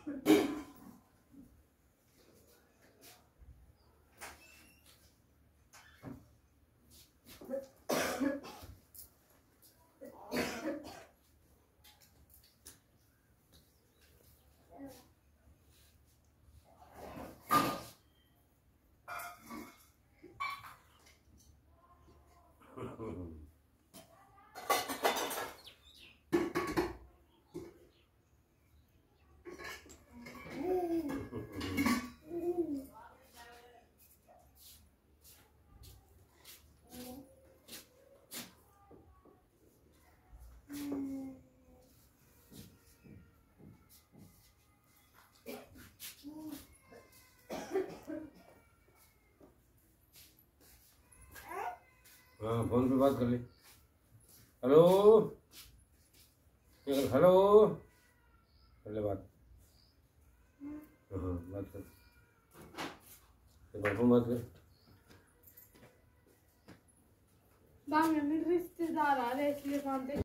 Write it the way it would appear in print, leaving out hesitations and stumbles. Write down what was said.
हाँ फोन पे बात कर ले। हेलो हेलो कर ले बात। हाँ बात कर, बात कर। रिश्तेदार आ रहे इसलिए